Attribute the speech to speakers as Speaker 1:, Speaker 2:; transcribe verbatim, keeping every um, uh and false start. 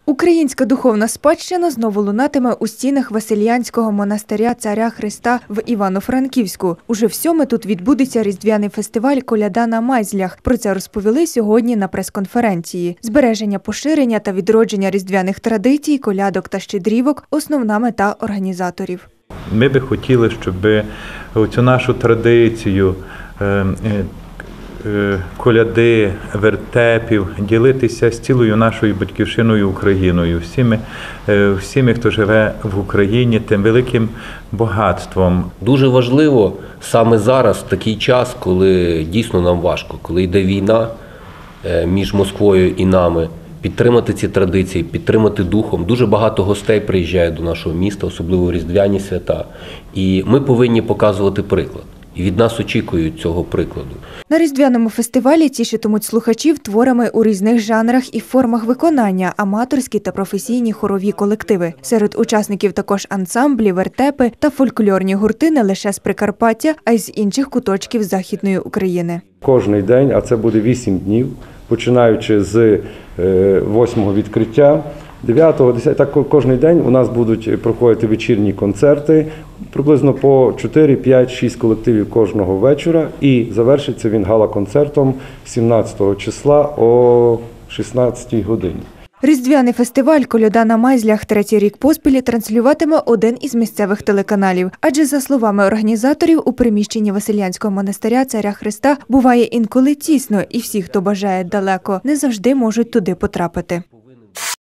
Speaker 1: Українська духовна спадщина знову лунатиме у стінах Василіянського монастиря Царя Христа в Івано-Франківську. Уже всьоме тут відбудеться різдвяний фестиваль «Коляда на Майзлях». Про це розповіли сьогодні на прес-конференції. Збереження, поширення та відродження різдвяних традицій, колядок та щедрівок – основна мета організаторів.
Speaker 2: Ми би хотіли, щоб цю нашу традицію коляди, вертепів ділитися з цілою нашою батьківщиною Україною, всіми, всіми, хто живе в Україні, тим великим багатством.
Speaker 3: Дуже важливо саме зараз, такий час, коли дійсно нам важко, коли йде війна між Москвою і нами, підтримати ці традиції, підтримати духом. Дуже багато гостей приїжджає до нашого міста, особливо в різдвяні свята. І ми повинні показувати приклад. І від нас очікують цього прикладу.
Speaker 1: На різдвяному фестивалі тішитимуть слухачів творами у різних жанрах і формах виконання – аматорські та професійні хорові колективи. Серед учасників також ансамблі, вертепи та фольклорні гурти не лише з Прикарпаття, а й з інших куточків Західної України.
Speaker 4: Кожний день, а це буде вісім днів, починаючи з восьмого відкриття, дев'ятого, десятого, так кожен день у нас будуть проходити вечірні концерти, приблизно по чотири, п'ять, шість колективів кожного вечора, і завершиться він гала-концертом сімнадцятого числа о шістнадцятій годині.
Speaker 1: Різдвяний фестиваль «Коляда на Майзлях» третій рік поспіль транслюватиме один із місцевих телеканалів. Адже, за словами організаторів, у приміщенні Василіянського монастиря Царя Христа буває інколи тісно, і всі, хто бажає далеко, не завжди можуть туди потрапити.